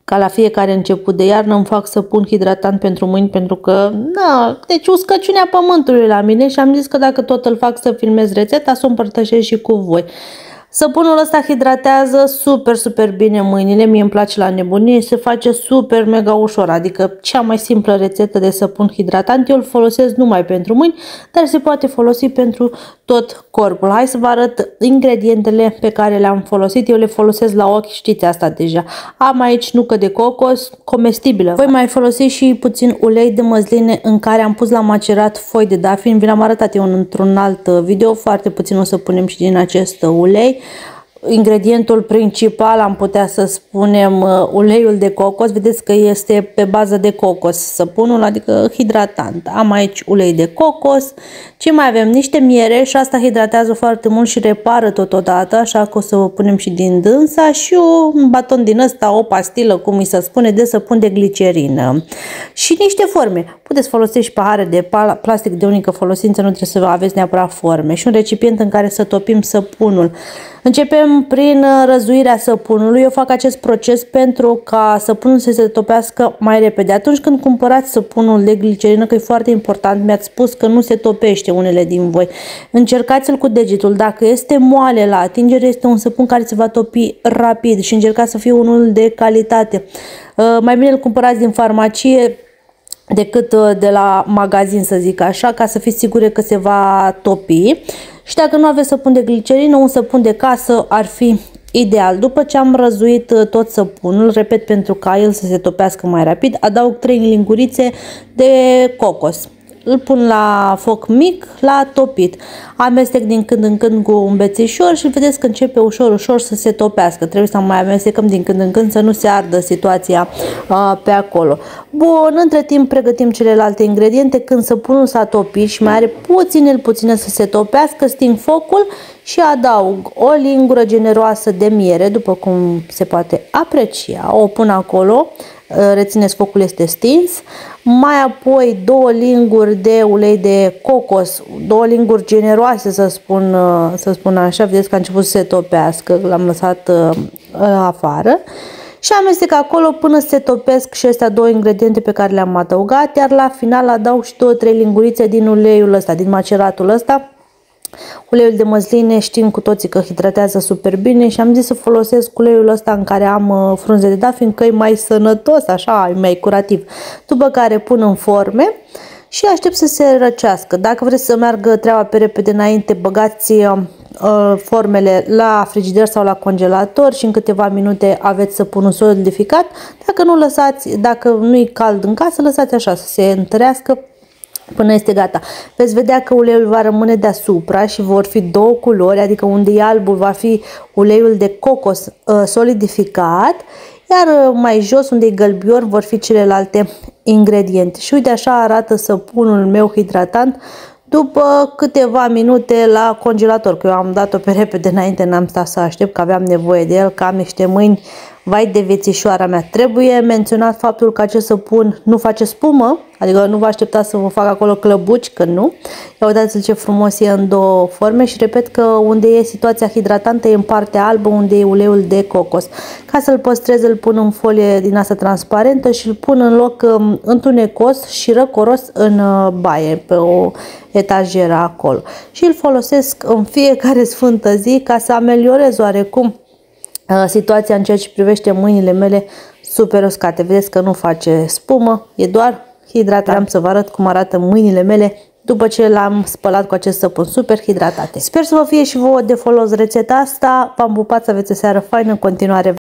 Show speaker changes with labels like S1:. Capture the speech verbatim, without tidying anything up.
S1: ca la fiecare început de iarnă îmi fac săpun hidratant pentru mâini pentru că, na, deci uscăciunea pământului la mine și am zis că dacă tot îl fac să filmez rețeta, să o împărtășesc și cu voi. Săpunul ăsta hidratează super, super bine mâinile, mie îmi place la nebunie, se face super mega ușor, adică cea mai simplă rețetă de săpun hidratant, eu îl folosesc numai pentru mâini, dar se poate folosi pentru tot corpul. Hai să vă arăt ingredientele pe care le-am folosit, eu le folosesc la ochi, știți asta deja. Am aici nucă de cocos, comestibilă. Voi mai folosi și puțin ulei de măsline în care am pus la macerat foi de dafin, vi l-am arătat eu într-un alt video, foarte puțin o să punem și din acest ulei. Ingredientul principal, am putea să spunem, uleiul de cocos. Vedeți că este pe bază de cocos săpunul, adică hidratant. Am aici ulei de cocos. Ce mai avem? Niște miere și asta hidratează foarte mult și repară totodată, așa că o să vă punem și din dânsa și un baton din ăsta, o pastilă, cum îi se spune, de săpun de glicerină. Și niște forme. Puteți folosi și pahare de plastic de unică folosință, nu trebuie să aveți neapărat forme. Și un recipient în care să topim săpunul. Începem prin răzuirea săpunului. Eu fac acest proces pentru ca săpunul să se topească mai repede. Atunci când cumpărați săpunul de glicerină, că e foarte important, mi-ați spus că nu se topește unele din voi. Încercați-l cu degetul. Dacă este moale la atingere, este un săpun care se va topi rapid și încercați să fie unul de calitate. Mai bine îl cumpărați din farmacie decât de la magazin, să zic așa, ca să fiți sigure că se va topi. Și dacă nu aveți săpun de glicerină, un săpun de casă ar fi ideal. După ce am răzuit tot săpunul, repet, pentru ca el să se topească mai rapid, adaug trei lingurițe de cocos. Îl pun la foc mic, la topit. Amestec din când în când cu un bețișor și vedeți că începe ușor, ușor să se topească. Trebuie să mai amestecăm din când în când să nu se ardă situația uh, pe acolo. Bun, între timp pregătim celelalte ingrediente. Când săpunul s-a topit și mai are puțin, puțin să se topească, sting focul și adaug o lingură generoasă de miere, după cum se poate aprecia. O pun acolo. Rețineți, focul este stins. Mai apoi două linguri de ulei de cocos, două linguri generoase, să spun, să spun așa. Vedeți că a început să se topească, l-am lăsat afară și amestec acolo până se topesc și astea două ingrediente pe care le-am adăugat, iar la final adaug și două, trei lingurițe din uleiul ăsta, din maceratul ăsta. Uleiul de măsline știm cu toții că hidratează super bine și am zis să folosesc uleiul ăsta în care am frunze de dafin, că e mai sănătos, așa, e mai curativ. După care pun în forme și aștept să se răcească. Dacă vreți să meargă treaba pe repede înainte, băgați uh, formele la frigider sau la congelator și în câteva minute aveți săpunul solidificat. Dacă nu lăsați, dacă nu e cald în casă, lăsați așa să se întărească până este gata. Veți vedea că uleiul va rămâne deasupra și vor fi două culori, adică unde e albul va fi uleiul de cocos uh, solidificat, iar mai jos unde e gălbior vor fi celelalte ingrediente. Și uite, așa arată săpunul meu hidratant după câteva minute la congelator, că eu am dat-o pe repede înainte, n-am stat să aștept, că aveam nevoie de el, că am niște mâini, vai de viețișoara mea. Trebuie menționat faptul că acest săpun nu face spumă, adică nu vă așteptați să vă fac acolo clăbuci, că nu. Ia uitați-l ce frumos e în două forme și repet că unde e situația hidratantă e în partea albă, unde e uleiul de cocos. Ca să-l păstrez, îl pun în folie din asta transparentă și îl pun în loc um, întunecos și răcoros în uh, baie, pe o etajeră acolo. Și îl folosesc în fiecare sfântă zi ca să ameliorez oarecum situația în ceea ce privește mâinile mele super uscate. Vedeți că nu face spumă, e doar hidratat. Am să vă arăt cum arată mâinile mele după ce l-am spălat cu acest săpun, super hidratate. Sper să vă fie și vouă de folos rețeta asta. V-am pupat, să aveți o seară faină în continuare.